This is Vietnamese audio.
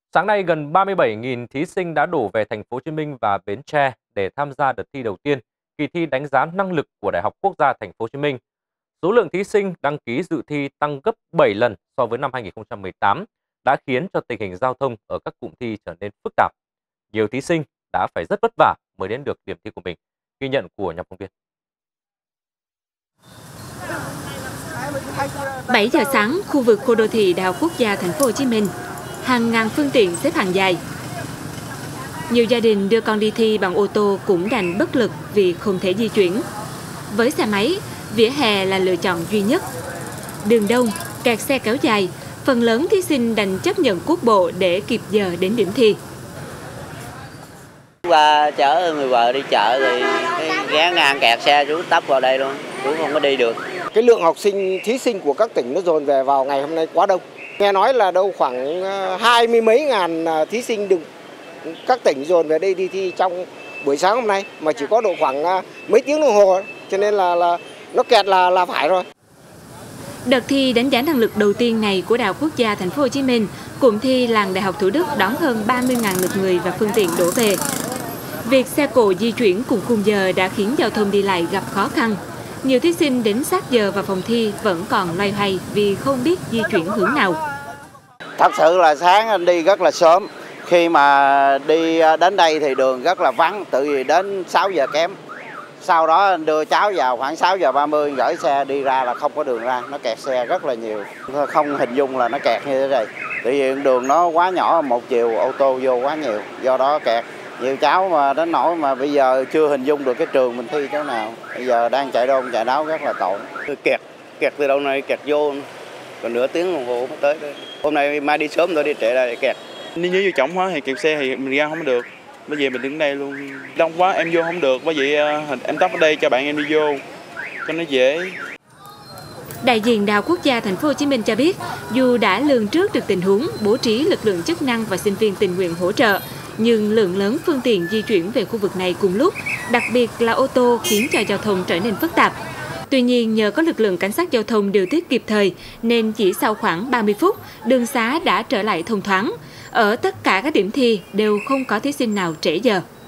Sáng nay, gần 37.000 thí sinh đã đổ về thành phố Hồ Chí Minh và Bến Tre để tham gia đợt thi đầu tiên, kỳ thi đánh giá năng lực của Đại học Quốc gia thành phố Hồ Chí Minh. Số lượng thí sinh đăng ký dự thi tăng gấp 7 lần so với năm 2018, đã khiến cho tình hình giao thông ở các cụm thi trở nên phức tạp. Nhiều thí sinh đã phải rất vất vả mới đến được điểm thi của mình. Ghi nhận của nhóm phóng viên. 7 giờ sáng, khu vực khu đô thị Đại học Quốc gia thành phố Hồ Chí Minh, hàng ngàn phương tiện xếp hàng dài. Nhiều gia đình đưa con đi thi bằng ô tô cũng đành bất lực vì không thể di chuyển. Với xe máy, vỉa hè là lựa chọn duy nhất. Đường đông, kẹt xe kéo dài, phần lớn thí sinh đành chấp nhận cuốc bộ để kịp giờ đến điểm thi. Qua chở người vợ đi chợ thì ghé ngang kẹt xe chú tấp vào đây luôn, chú không có đi được. Cái lượng học sinh, thí sinh của các tỉnh nó dồn về vào ngày hôm nay quá đông. Nghe nói là đâu khoảng 20 mấy ngàn thí sinh được các tỉnh dồn về đây đi thi trong buổi sáng hôm nay, mà chỉ có độ khoảng mấy tiếng đồng hồ, cho nên là nó kẹt là phải rồi. Đợt thi đánh giá năng lực đầu tiên này của Đại học Quốc gia thành phố Hồ Chí Minh, cụm thi làng Đại học Thủ Đức đón hơn 30.000 lượt người và phương tiện đổ về. Việc xe cộ di chuyển cùng khung giờ đã khiến giao thông đi lại gặp khó khăn. Nhiều thí sinh đến sát giờ vào phòng thi vẫn còn loay hoay vì không biết di chuyển hướng nào. Thật sự là sáng anh đi rất là sớm. Khi mà đi đến đây thì đường rất là vắng, tự vì đến 6 giờ kém. Sau đó anh đưa cháu vào khoảng 6 giờ 30 gửi xe đi ra là không có đường ra, nó kẹt xe rất là nhiều. Không hình dung là nó kẹt như thế này. Tự vì đường nó quá nhỏ, một chiều ô tô vô quá nhiều, do đó kẹt. Nhiều cháu mà đến nỗi mà bây giờ chưa hình dung được cái trường mình thi chỗ nào. Bây giờ đang chạy đôn chạy đáo rất là tội. Kẹt từ đâu này kẹt vô, còn nửa tiếng đồng hồ mới tới đây. Hôm nay mai đi sớm rồi đi trễ lại kẹt. Nếu như chổng hóa thì kẹt xe thì mình ra không được. Bây giờ mình đứng đây luôn. Đông quá em vô không được, bởi vậy em tấp ở đây cho bạn em đi vô cho nó dễ. Đại diện Đại học Quốc gia thành phố Hồ Chí Minh cho biết, dù đã lường trước được tình huống bố trí lực lượng chức năng và sinh viên tình nguyện hỗ trợ, nhưng lượng lớn phương tiện di chuyển về khu vực này cùng lúc, đặc biệt là ô tô, khiến cho giao thông trở nên phức tạp. Tuy nhiên, nhờ có lực lượng cảnh sát giao thông điều tiết kịp thời, nên chỉ sau khoảng 30 phút, đường xá đã trở lại thông thoáng. Ở tất cả các điểm thi đều không có thí sinh nào trễ giờ.